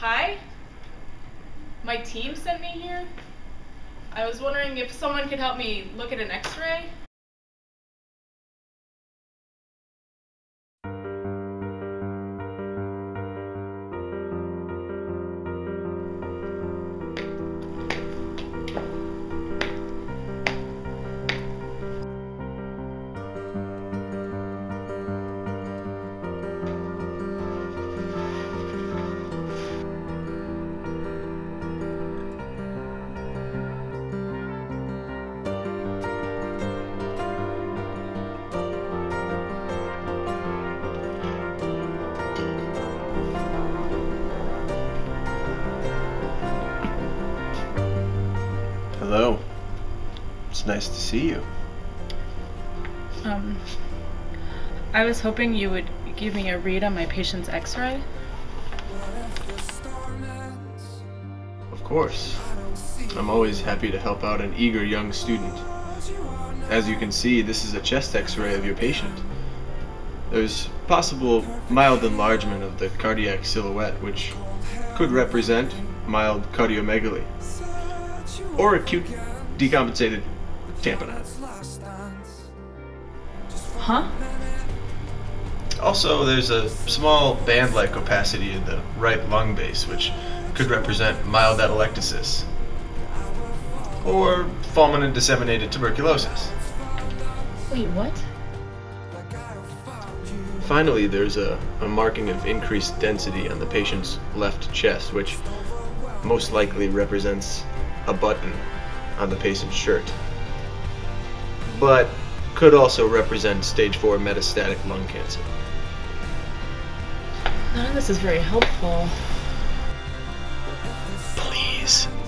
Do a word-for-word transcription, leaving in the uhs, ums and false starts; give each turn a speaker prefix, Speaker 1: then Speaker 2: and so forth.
Speaker 1: Hi? My team sent me here? I was wondering if someone could help me look at an x-ray?
Speaker 2: Hello. It's nice to see you.
Speaker 1: Um, I was hoping you would give me a read on my patient's x-ray.
Speaker 2: Of course. I'm always happy to help out an eager young student. As you can see, this is a chest x-ray of your patient. There's possible mild enlargement of the cardiac silhouette, which could represent mild cardiomegaly or acute decompensated tamponade.
Speaker 1: Huh?
Speaker 2: Also, there's a small band-like opacity in the right lung base, which could represent mild atelectasis or fulminant disseminated tuberculosis.
Speaker 1: Wait, what?
Speaker 2: Finally, there's a, a marking of increased density on the patient's left chest, which most likely represents a button on the patient's shirt, but could also represent stage four metastatic lung cancer.
Speaker 1: None of this is very helpful.
Speaker 2: Please.